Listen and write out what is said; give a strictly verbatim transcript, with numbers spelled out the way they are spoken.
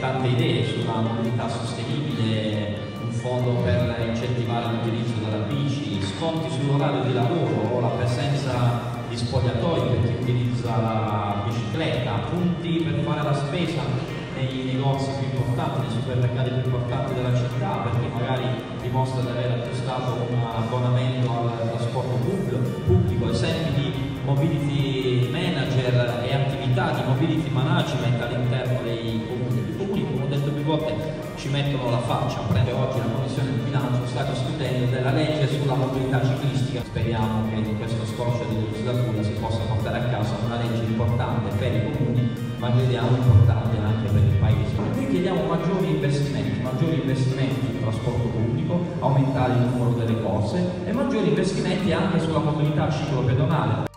tante idee sulla mobilità sostenibile, un fondo per incentivare l'utilizzo della bici, sconti sull'orario di lavoro o la presenza di spogliatoi per chi utilizza la bicicletta, punti per fare la spesa nei negozi più importanti, nei supermercati più importanti della città, per chi magari dimostra di aver acquistato un abbonamento al trasporto pubblico, esempi di mobility manager e attività di mobility management all'interno dei comuni. I comuni, come ho detto più volte, ci mettono la faccia. Oggi la Commissione di Bilancio sta discutendo della legge sulla mobilità ciclistica. Speriamo che in questo scorcio di legislatura si possa portare a casa una legge importante per i comuni, ma crediamo importante anche per il Paese. Noi chiediamo maggiori investimenti, maggiori investimenti sul trasporto pubblico, aumentare il numero delle corse e maggiori investimenti anche sulla mobilità ciclopedonale.